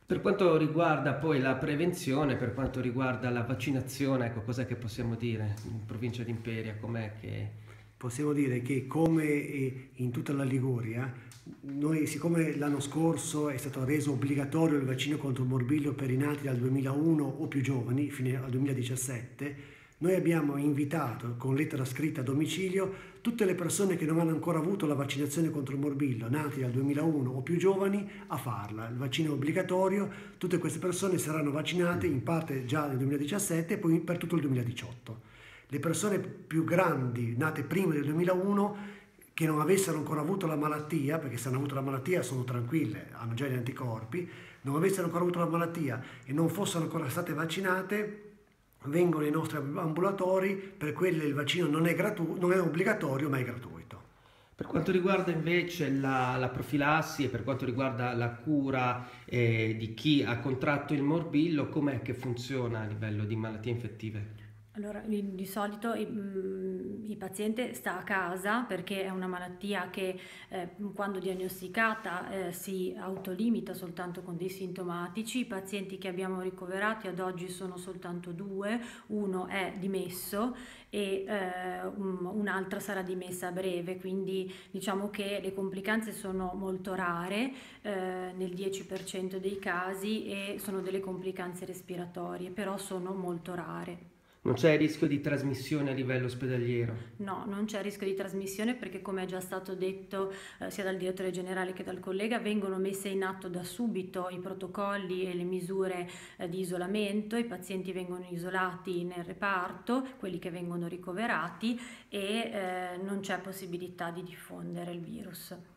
Per quanto riguarda poi la prevenzione, per quanto riguarda la vaccinazione, ecco, cos'è che possiamo dire in provincia di Imperia? Com'è che... Possiamo dire che come in tutta la Liguria, noi siccome l'anno scorso è stato reso obbligatorio il vaccino contro il morbillo per i nati dal 2001 o più giovani, fino al 2017, noi abbiamo invitato con lettera scritta a domicilio tutte le persone che non hanno ancora avuto la vaccinazione contro il morbillo, nati dal 2001 o più giovani, a farla. Il vaccino è obbligatorio, tutte queste persone saranno vaccinate in parte già nel 2017 e poi per tutto il 2018. Le persone più grandi, nate prima del 2001, che non avessero ancora avuto la malattia, perché se hanno avuto la malattia sono tranquille, hanno già gli anticorpi, non avessero ancora avuto la malattia e non fossero ancora state vaccinate, vengono ai nostri ambulatori, per quelle il vaccino non è obbligatorio ma è gratuito. Per quanto riguarda invece la profilassi e per quanto riguarda la cura di chi ha contratto il morbillo, com'è che funziona a livello di malattie infettive? Allora, di solito il paziente sta a casa perché è una malattia che quando diagnosticata si autolimita soltanto con dei sintomatici. I pazienti che abbiamo ricoverati ad oggi sono soltanto due, uno è dimesso e un'altra sarà dimessa a breve, quindi diciamo che le complicanze sono molto rare nel 10% dei casi e sono delle complicanze respiratorie, però sono molto rare. Non c'è il rischio di trasmissione a livello ospedaliero? No, non c'è rischio di trasmissione perché come è già stato detto sia dal direttore generale che dal collega vengono messe in atto da subito i protocolli e le misure di isolamento, i pazienti vengono isolati nel reparto, quelli che vengono ricoverati e non c'è possibilità di diffondere il virus.